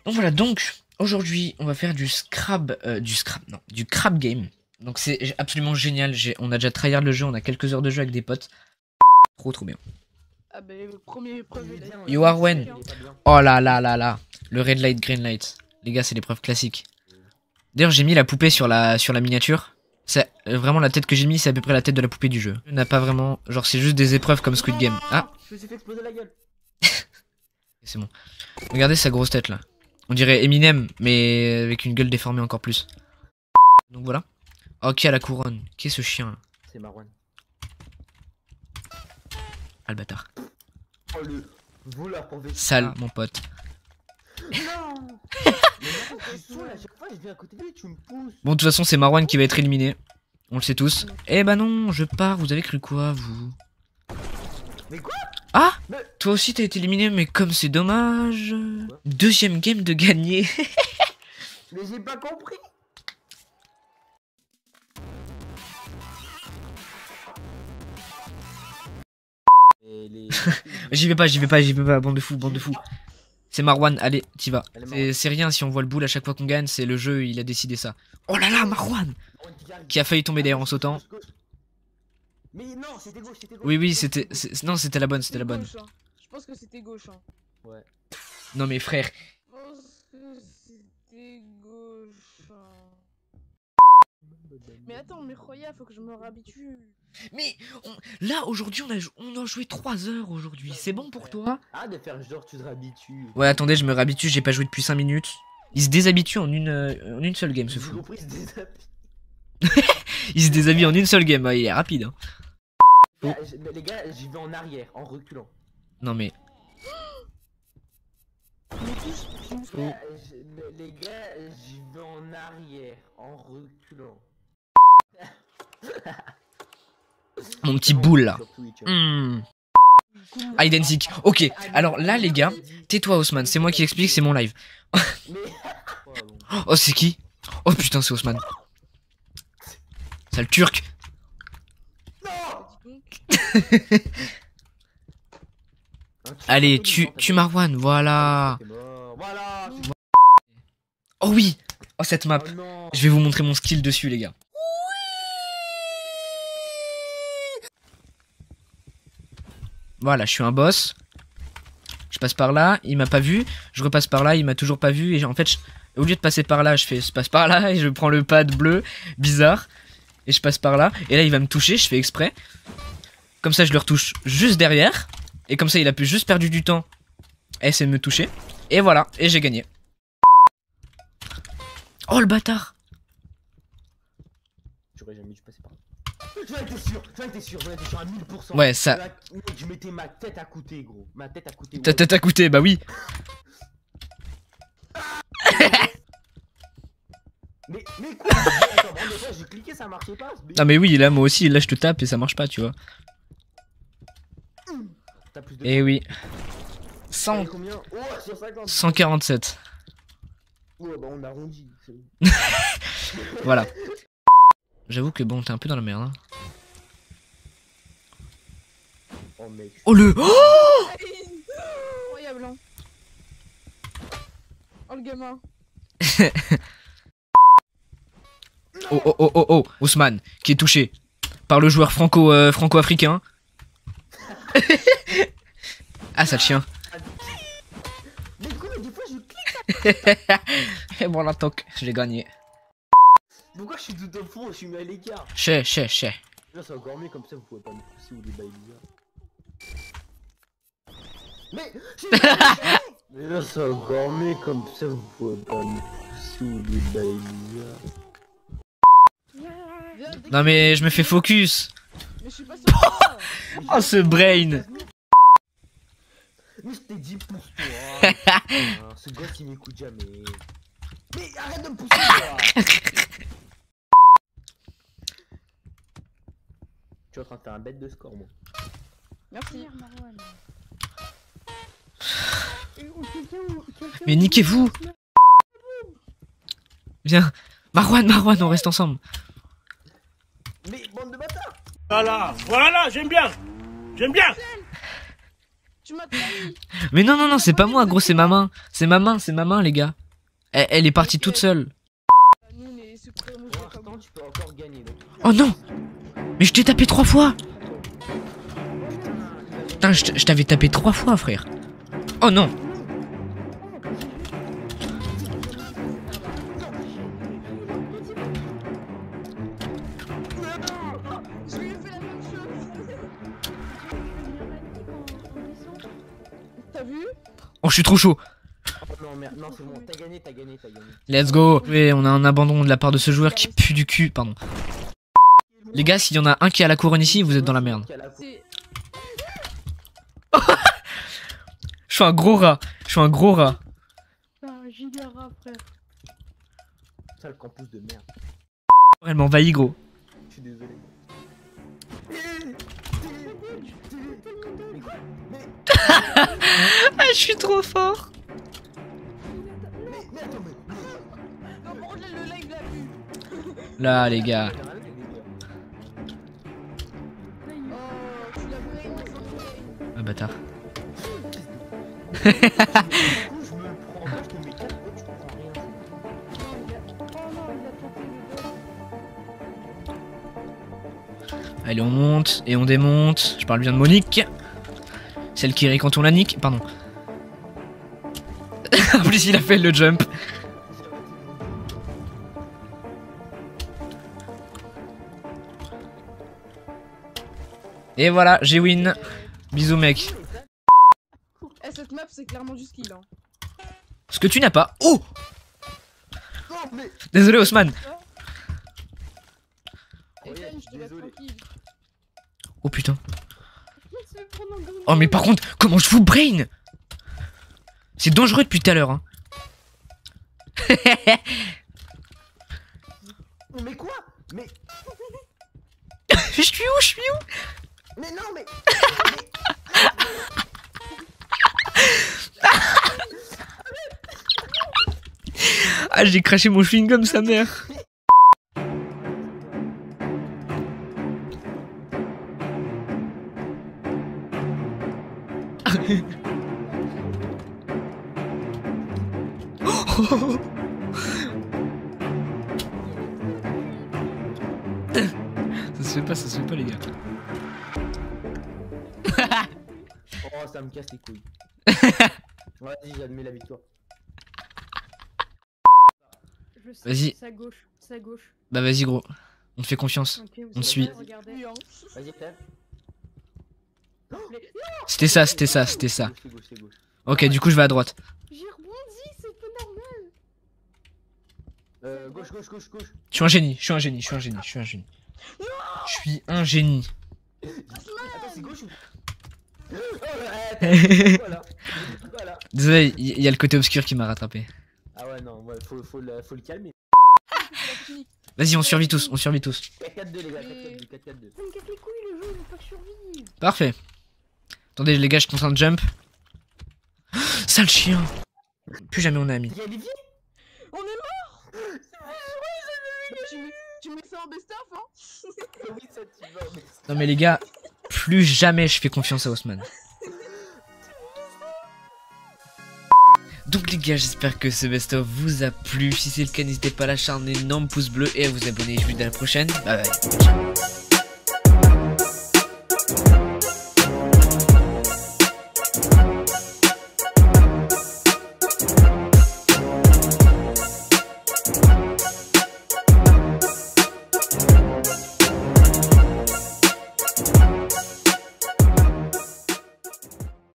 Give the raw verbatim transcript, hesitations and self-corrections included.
Voilà, donc aujourd'hui on va faire du scrab, euh, du scrab, non, du crab game. Donc c'est absolument génial. On a déjà tryhard le jeu, on a quelques heures de jeu avec des potes. Trop trop bien. Ah bah le premier preuve. You are when? Oh là là là là. Le red light, green light. Les gars, c'est l'épreuve classique. D'ailleurs, j'ai mis la poupée sur la, sur la miniature. C'est euh, vraiment la tête que j'ai mis, c'est à peu près la tête de la poupée du jeu. On n'a pas vraiment. Genre, c'est juste des épreuves comme Squid Game. Ah! Je me suis fait exploser la gueule. C'est bon. Regardez sa grosse tête là. On dirait Eminem, mais avec une gueule déformée encore plus. Donc voilà. Ok, à la couronne. Qui est ce chien là? C'est Marwan. Ah le bâtard. Oh le voleur pour Vesta. Sale, mon pote. Non. Bon, de toute façon, c'est Marwan qui va être éliminé. On le sait tous. Eh bah non, je pars. Vous avez cru quoi, vous? Mais quoi? Ah, toi aussi t'as été éliminé, mais comme c'est dommage. Deuxième game de gagner. Mais j'ai pas compris. Les... J'y vais pas, j'y vais pas, j'y vais pas, bande de fous, bande de fous. C'est Marwan, allez, t'y vas. C'est rien si on voit le boule à chaque fois qu'on gagne, c'est le jeu, il a décidé ça. Oh là là, Marwan qui a failli tomber d'ailleurs en sautant. Mais non, c'était gauche, c'était gauche. Oui, oui, c'était... Non, c'était la bonne, c'était la bonne. Je pense que c'était gauche. Hein. Ouais. Non mais frère. Je pense que c'était gauche. Mais attends, mais Roya, faut que je me réhabitue. Mais on... là aujourd'hui on a, on a joué trois heures aujourd'hui, c'est bon pour toi? Ah, de faire genre tu te réhabitues. Ouais, attendez, je me réhabitue, j'ai pas joué depuis cinq minutes. Il se déshabitue en une, euh, en une seule game, ce fou. Compris, il se déshabille. Il se déshabille en une seule game, bah, il est rapide. Hein. Oh. Les gars, j'y vais en arrière, en reculant. Non mais... Oh. Les gars, j'y vais en arrière, en reculant. Mon petit boule là. Mmh. Hide and seek. Ok, alors là les gars, tais-toi Haussmann, c'est moi qui explique, c'est mon live. Oh c'est qui? Oh putain c'est Haussmann. Sale turc. Allez, tu, tu Marwan, voilà. Oh oui. Oh cette map. Je vais vous montrer mon skill dessus les gars. Voilà, je suis un boss. Je passe par là, il m'a pas vu. Je repasse par là, il m'a toujours pas vu. Et en fait, je... au lieu de passer par là, je fais, je passe par là et je prends le pad bleu, bizarre. Et je passe par là. Et là, il va me toucher, je fais exprès. Comme ça, je le retouche juste derrière. Et comme ça, il a pu juste perdu du temps à essayer de me toucher. Et voilà, et j'ai gagné. Oh le bâtard! J'aurais jamais dû passer par là. J'en étais sûr, j'en étais sûr, j'en étais sûr à mille pour cent. Ouais, ça. Je mettais ma tête à côté, gros. Ma tête à côté. Ta tête à côté, bah oui. Mais, mais quoi? Attends, bon, fois, j'ai cliqué, ça marchait pas. Ah, mais oui, là, moi aussi, là, je te tape et ça marche pas, tu vois. Et eh oui. cent... Oh, cent quarante-sept. Ouais, bah on arrondit. Voilà. J'avoue que bon, t'es un peu dans la merde. Hein. Oh, mec. Oh le. Oh incroyable. Hein. Oh le gamin. Oh oh oh oh oh, Haussmann qui est touché par le joueur franco euh, franco-africain. Ah ça le chien. Mais quoi, des fois je clique. Et bon la toc, j'ai gagné. Pourquoi je suis tout au fond, je suis mis à l'écart? Che, che, che. Là c'est encore mieux comme ça, vous pouvez pas me pousser ou des bails bizarres. Mais mais là c'est encore mieux comme ça, vous pouvez pas me pousser ou des bails bizarres. Non mais je me fais focus. Mais je suis pas sûr. Oh ce brain. Mais je t'ai dit pousse-toi. Ah, ce gosse il m'écoute jamais. Mais arrête de me pousser toi. Tu es en train de faire un bête de score moi. Merci Marwan. Mais niquez-vous. Viens. Marwan, Marwan, on reste ensemble. Mais bande de bâtards. Voilà, voilà, j'aime bien. J'aime bien. Tu m'as trahi. Mais non, non, non, c'est pas moi, gros, c'est ma main. C'est ma main, c'est ma main, les gars. Elle, elle est partie toute seule. Nous, on est super Pour motivés comme l'instant, tu peux encore gagner. Donc... Oh non! Mais je t'ai tapé trois fois! Putain, je t- je t'avais tapé trois fois, frère. Oh non! Je lui ai fait la même chose. T'as vu? Oh, je suis trop chaud. Oh non, merde, non, c'est bon, t'as gagné, t'as gagné, t'as gagné. Let's go. Et on a un abandon de la part de ce joueur qui pue du cul. Pardon. Les gars, s'il y en a un qui a la couronne ici, vous êtes dans la merde. C'est... Je suis un gros rat. Je suis un gros rat. un giga rat, frère. Ça, le campus de merde. Elle m'envahit, gros. Je suis désolé. Ah, je suis trop fort. Mais attends, mais. Non, par contre, là, le live l'a vu. Là, les gars. Oh, tu l'as brain, mais sans brain. Ah, bâtard. Du coup, je me le prends, moi, je te mets quatre points, tu comprends rien. Non, il a... Oh non, il a tenté le boss. Allez, on monte et on démonte. Je parle bien de Monique. Celle qui rit quand on la nique. Pardon. En plus, il a fait le jump. Et voilà, j'ai win. Bisous, mec. Eh, cette map, c'est clairement du skill, hein. Ce que tu n'as pas. Oh! Non, mais. Désolé, Haussmann. Et Ouais, Fen, je te laisse désolé. tranquille. Oh putain. Se fait prendre en gros. Oh, mais par contre, comment je vous brain? C'est dangereux depuis tout à l'heure, hein. Mais quoi? Mais. Je suis où? Je suis où? Mais non, mais. Ah, j'ai craché mon chewing-gum, sa mère. Ça se fait pas, ça se fait pas, les gars. Oh, ça me casse les couilles. Vas-y, j'admets la victoire. Je sais, Vas-y. c'est à gauche, c'est à gauche. Bah vas-y, gros. On te fait confiance. Ok, vous On te savez suit. pas, regardez. Vas-y, Fab. C'était ça, c'était ça, c'était ça. C'est gauche, c'est gauche. Ok, du coup, je vais à droite. J'ai rebondi, c'est pas normal. Euh, gauche, gauche, gauche, gauche. Je suis un génie, je suis un génie, je suis un génie, je suis un génie. Je suis un génie. Attends, c'est gauche ou. Oh, arrête. Voilà. Voilà. Désolé, il y, y a le côté obscur qui m'a rattrapé. Ah ouais, non, ouais, faut, faut, le, faut le calmer. Vas-y, on survit tous, on survit tous. quatre quatre deux, les gars, quatre quatre deux, quatre quatre deux. Ça me casse les couilles le jeu, il veut pas que je survive. Parfait. Attendez, les gars, je suis en train de jump. Sale chien. Plus jamais on est amis. Y'a Olivier. On est mort. tu, mets, tu mets ça en best-of, hein. Oui, ça tu vas, mais. Non mais les gars, plus jamais je fais confiance à Haussmann. Donc les gars, j'espère que ce best-of vous a plu. Si c'est le cas, n'hésitez pas à lâcher un énorme pouce bleu et à vous abonner. Je vous dis à la prochaine. Bye bye.